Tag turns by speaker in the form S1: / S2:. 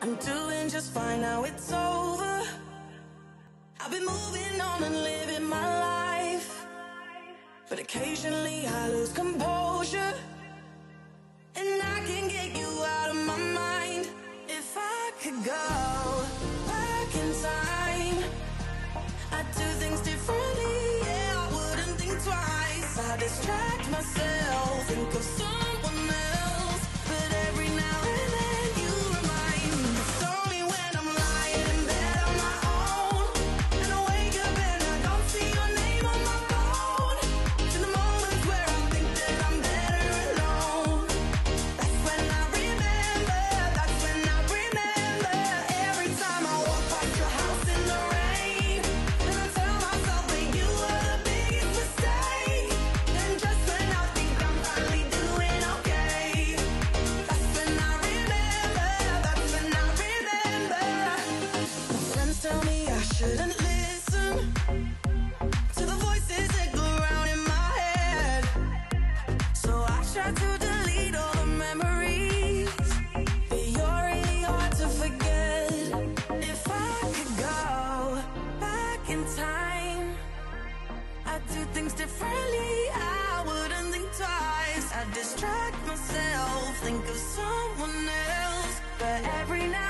S1: I'm doing just fine now, it's over. I've been moving on and living my life, but occasionally I lose composure, and I can get you out of my mind. If I could go back in time, I'd do things differently, yeah, I wouldn't think twice. I distract myself, think of someone else, but every now and then you remind me. It's only when I'm lying in bed on my own, and I wake up and I don't see your name on my phone. In the moments where I think that I'm better alone, that's when I remember, that's when I remember. Every time I walk past your house in the rain, and I tell myself that you were the biggest mistake. And just when I think I'm finally doing okay, that's when I remember, that's when I remember. My friends tell me I shouldn't listen to the voices that go round in my head, so I try to delete all the memories, but you're really hard to forget. If I could go back in time, I'd do things differently, I wouldn't think twice. I'd distract myself, think of someone else, but every now